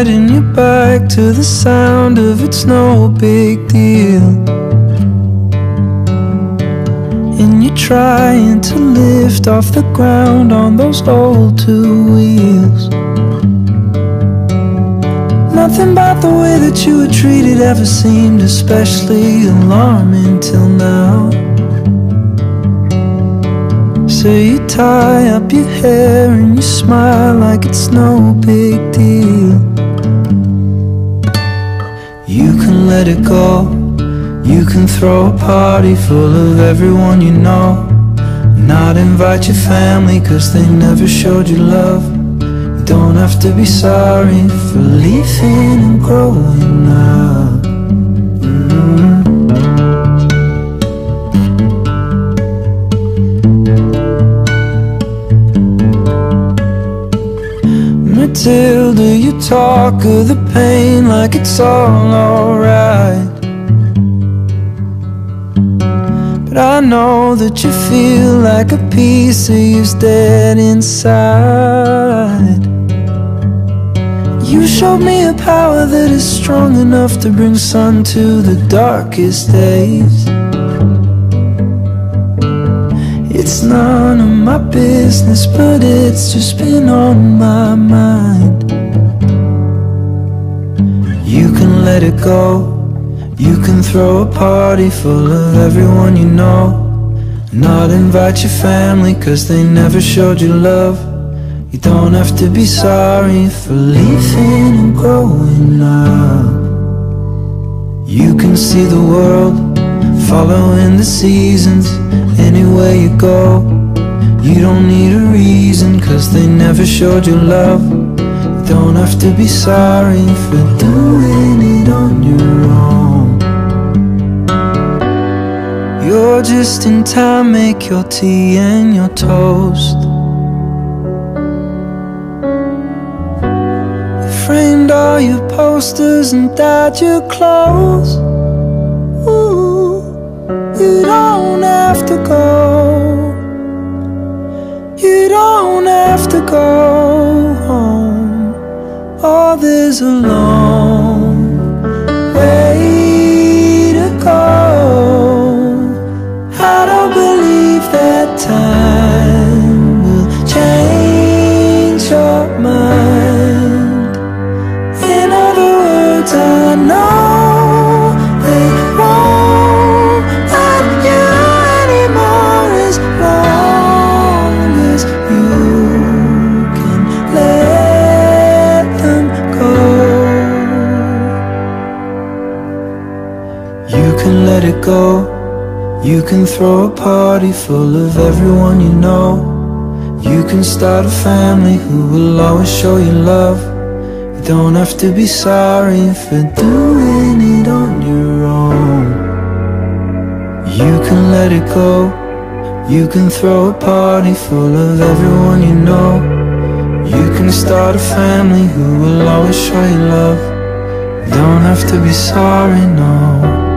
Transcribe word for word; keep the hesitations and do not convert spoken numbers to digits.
getting you back to the sound of it's no big deal. And you're trying to lift off the ground on those old two wheels. Nothing about the way that you were treated ever seemed especially alarming till now. So you tie up your hair and you smile like it's no big deal. You can let it go. You can throw a party full of everyone you know, not invite your family cause they never showed you love. You don't have to be sorry for leaving and growing up. mm-hmm. Matilda, you talk of the pain like it's all alright, but I know that you feel like a piece of you's dead inside. You showed me a power that is strong enough to bring sun to the darkest days. It's none of my business, but it's just been on my mind. You can let it go. You can throw a party full of everyone you know, not invite your family cause they never showed you love. You don't have to be sorry for leaving and growing up. You can see the world, following the seasons, anywhere you go. You don't need a reason cause they never showed you love. You don't have to be sorry for doing it on your own. You're just in time, make your tea and your toast. You framed all your posters and dyed your clothes. Ooh, you don't have to go. You don't have to go home. Oh, there's a long way to go. I don't believe that time will change your mind. In other words, I know they won't let you anymore as long as you can let them go. You can let it go. You can throw a party full of everyone you know. You can start a family who will always show you love. You don't have to be sorry for doing it on your own. You can let it go. You can throw a party full of everyone you know. You can start a family who will always show you love. You don't have to be sorry, no.